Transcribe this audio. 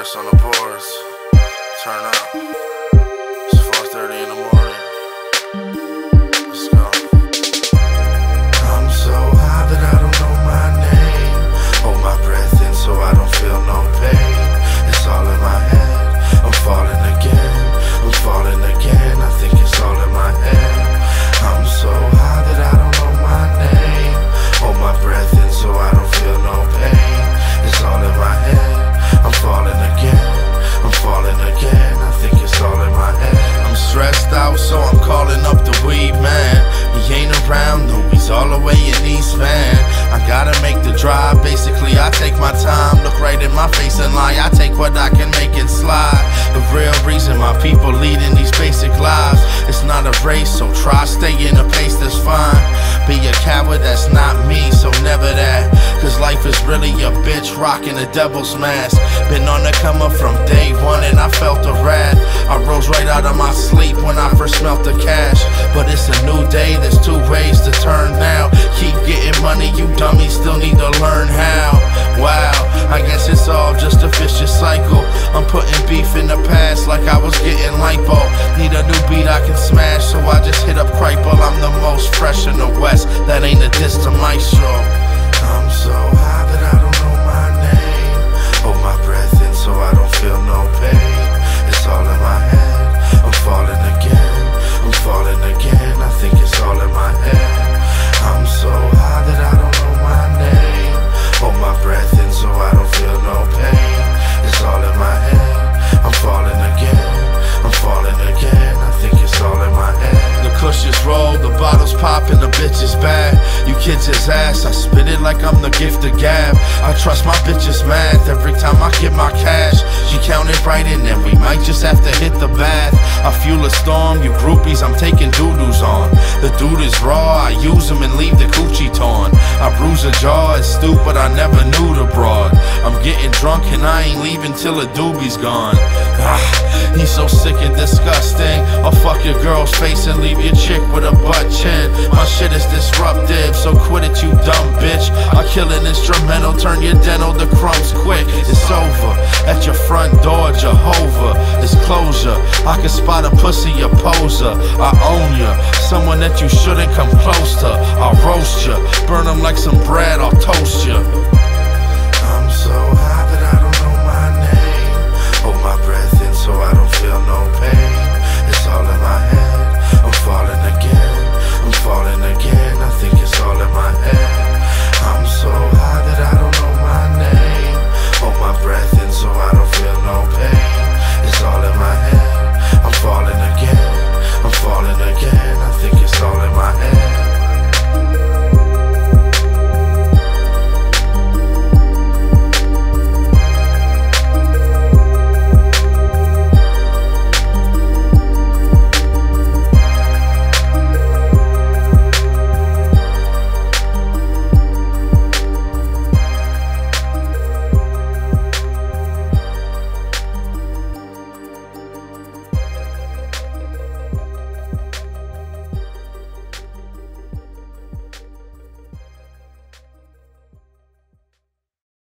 Chris on the boards. Turn up. It's 4:30 in the morning. Let's go. I'm so high that I don't know my name. Hold my breath in so I don't feel no pain. It's all in my head. I'm falling again. I'm falling again. I think it's all in my head. I'm so high that I don't know my name. Hold my breath in so I don't feel no pain. It's all in my head. I'm falling again. I'm falling again. I think it's all in my head. I'm stressed out, so I'm calling up the weed man. He ain't around, no, he's all the way in East Van. I gotta make the drive, basically I take my time. Look right in my face and lie, I take what I can make it slide. The real reason my people leading these basic lives. It's not a race, so try stay in a pace that's fine. Be a coward, that's not me, so never that. Cause life is really a bitch rocking a devil's mask. Been on the come up from day one and I felt the wrath. I rose right out of my sleep when I first smelt the cash. But it's a new day, there's two ways to turn now. Keep getting money, you dummies still need to learn how. Wow, I guess it's all just a vicious cycle. I'm putting beef in the past like I was getting lipo. Need a new beat I can smash, so I just hit up Kryple. I'm the most fresh in the West, that ain't a diss to Maestro. I'm so high that I don't know my name. Hold my breath in so I don't feel no pain. It's all in my head. I'm falling again. I'm falling again. I think it's all in my head. I'm so high that I don't know my name. Hold my breath in so I don't feel no pain. It's all in my head. I'm falling again. I'm falling again. I think it's all in my head. The cushions roll, the bottles pop, and the bitch is bad. You kids is ass, I spit it like I'm the gift of gab. I trust my bitch's math every time I get my cash. She counted right in and we might just have to hit the bath. I fuel a storm, you groupies, I'm taking doo-doos on. The dude is raw, I use him and leave the coochie torn. I bruise a jaw, it's stupid, I never knew the broad. I'm getting drunk and I ain't leaving till the doobie's gone. He's so sick and disgusting. I'll fuck your girl's face and leave your chick with a butt chin. My shit is disruptive, so quit it you dumb bitch. I kill an instrumental, turn your dental to crumbs quick. It's over, at your front door, Jehovah. It's closure, I can spot a pussy, a poser. I own ya, someone that you shouldn't come close to. I'll roast ya, burn them like some bread, I'll toast